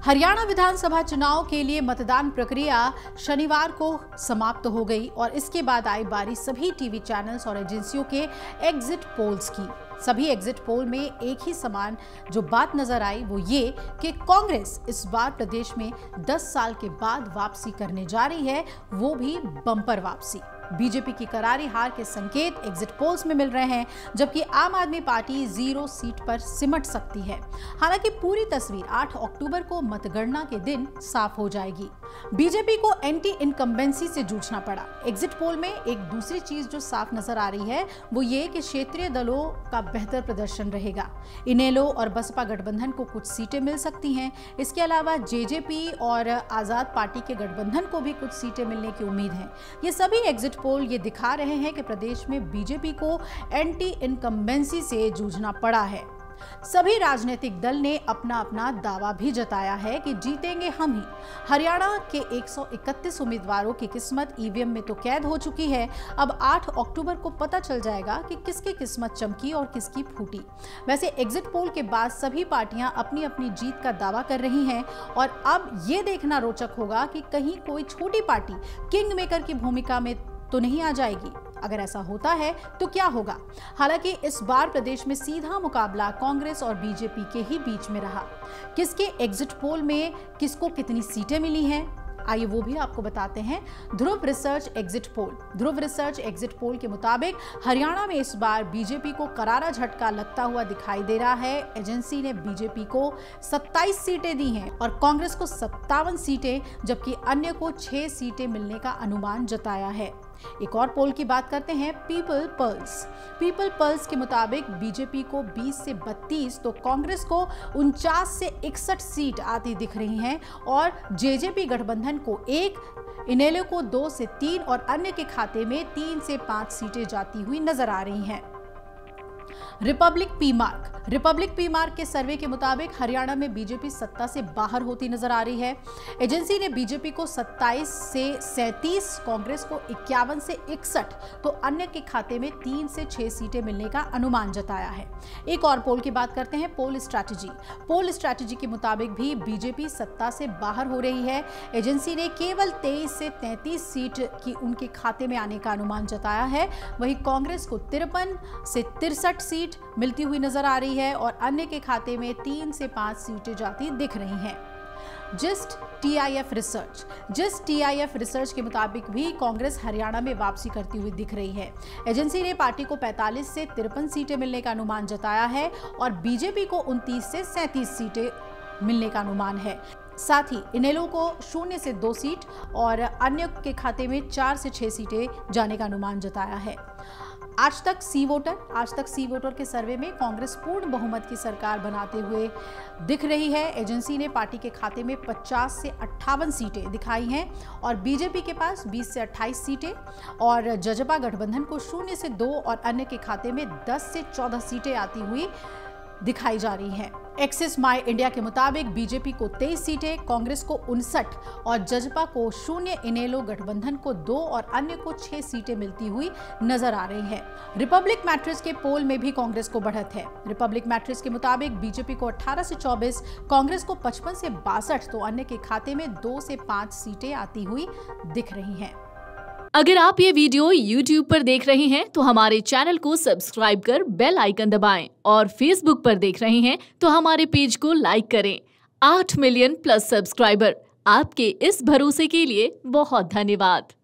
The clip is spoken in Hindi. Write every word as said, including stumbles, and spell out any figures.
हरियाणा विधानसभा चुनाव के लिए मतदान प्रक्रिया शनिवार को समाप्त हो गई और इसके बाद आई बारी सभी टीवी चैनल्स और एजेंसियों के एग्जिट पोल्स की। सभी एग्जिट पोल में एक ही समान जो बात नजर आई वो ये कि कांग्रेस इस बार प्रदेश में दस साल के बाद वापसी करने जा रही है, वो भी बम्पर वापसी। बीजेपी की करारी हार के संकेत एग्जिट पोल्स में मिल रहे हैं, जबकि आम आदमी पार्टी जीरो सीट पर सिमट सकती है। हालांकि पूरी तस्वीर आठ अक्टूबर को मतगणना के दिन साफ हो जाएगी। बीजेपी को एंटी इनकम्बेंसी से जूझना पड़ा। एग्जिट पोल में एक दूसरी चीज जो साफ नजर आ रही है वो ये कि क्षेत्रीय दलों का बेहतर प्रदर्शन रहेगा। इनेलो और बसपा गठबंधन को कुछ सीटें मिल सकती हैं। इसके अलावा जेजेपी और आजाद पार्टी के गठबंधन को भी कुछ सीटें मिलने की उम्मीद है। ये सभी एग्जिट पोल ये दिखा रहे हैं कि प्रदेश में बीजेपी को एंटी इनकम्बेंसी से जूझना पड़ा है। सभी राजनीतिक दल ने अपना अपना दावा भी जताया है कि जीतेंगे हम ही। हरियाणा के एक सौ इकतीस उम्मीदवारों की किस्मत ईवीएम में तो कैद हो चुकी है। अब आठ अक्टूबर को पता चल जाएगा कि किसकी किस्मत चमकी और किसकी फूटी। वैसे एग्जिट पोल के बाद सभी पार्टियां अपनी अपनी जीत का दावा कर रही हैं और अब ये देखना रोचक होगा कि कहीं कोई छोटी पार्टी किंग मेकर की भूमिका में तो नहीं आ जाएगी। अगर ऐसा होता है तो क्या होगा? हालांकि इस बार प्रदेश में सीधा मुकाबला कांग्रेस और बीजेपी के ही बीच में रहा। किसके एग्जिट पोल में किसको कितनी सीटें मिली हैं, आइए वो भी आपको बताते हैं। Dhruv research exit poll Dhruv research exit poll के मुताबिक हरियाणा में इस बार बीजेपी को करारा झटका लगता हुआ दिखाई दे रहा है। एजेंसी ने बीजेपी को सत्ताईस सीटें दी हैं और कांग्रेस को सत्तावन सीटें, जबकि अन्य को छह सीटें मिलने का अनुमान जताया है। एक और पोल की बात करते हैं, पीपल पल्स पीपल पल्स के मुताबिक बीजेपी को बीस से बत्तीस तो कांग्रेस को उनचास से इकसठ सीट आती दिख रही हैं और जेजेपी गठबंधन को एक, इनेलो को दो से तीन और अन्य के खाते में तीन से पांच सीटें जाती हुई नजर आ रही हैं। Republic P Marq Republic P Marq के सर्वे के मुताबिक हरियाणा में बीजेपी सत्ता से बाहर होती नजर आ रही है। एजेंसी ने बीजेपी को सत्ताईस से सैंतीस, कांग्रेस को इक्यावन से इकसठ तो अन्य के खाते में तीन से छह सीटें मिलने का अनुमान जताया है। एक और पोल की बात करते हैं, पोल स्ट्रैटेजी पोल स्ट्रैटेजी के मुताबिक भी बीजेपी सत्ता से बाहर हो रही है। एजेंसी ने केवल तेईस से तैंतीस सीट की उनके खाते में आने का अनुमान जताया है। वहीं कांग्रेस को तिरपन से तिरसठ सीट मिलती हुई नजर आ रही है और अन्य के खाते में तीन से पांच सीटें जाती दिख रही हैं। Just TIF research just TIF research के मुताबिक भी कांग्रेस हरियाणा में वापसी करती हुई दिख रही है। एजेंसी ने पार्टी को पैंतालीस से तिरपन सीटें मिलने का अनुमान जताया है और बीजेपी को उनतीस से सैंतीस सीटें मिलने का अनुमान है। साथ ही इनेलो को शून्य से दो सीट और अन्य के खाते में चार से छह सीटें जाने का अनुमान जताया है। आज तक सी वोटर आज तक सी वोटर के सर्वे में कांग्रेस पूर्ण बहुमत की सरकार बनाते हुए दिख रही है। एजेंसी ने पार्टी के खाते में पचास से अट्ठावन सीटें दिखाई हैं और बीजेपी के पास बीस से अट्ठाईस सीटें और जजपा गठबंधन को शून्य से दो और अन्य के खाते में दस से चौदह सीटें आती हुई दिखाई जा रही हैं। एक्सिस माई इंडिया के मुताबिक बीजेपी को तेईस सीटें, कांग्रेस को उनसठ और जजपा को शून्य, इनेलो गठबंधन को दो और अन्य को छह सीटें मिलती हुई नजर आ रही हैं। रिपब्लिक मैट्रिक्स के पोल में भी कांग्रेस को बढ़त है। रिपब्लिक मैट्रिक्स के मुताबिक बीजेपी को अठारह से चौबीस, कांग्रेस को पचपन से बासठ तो अन्य के खाते में दो से पांच सीटें आती हुई दिख रही हैं। अगर आप ये वीडियो यूट्यूब पर देख रहे हैं तो हमारे चैनल को सब्सक्राइब कर बेल आइकन दबाएं और फेसबुक पर देख रहे हैं तो हमारे पेज को लाइक करें। आठ मिलियन प्लस सब्सक्राइबर, आपके इस भरोसे के लिए बहुत धन्यवाद।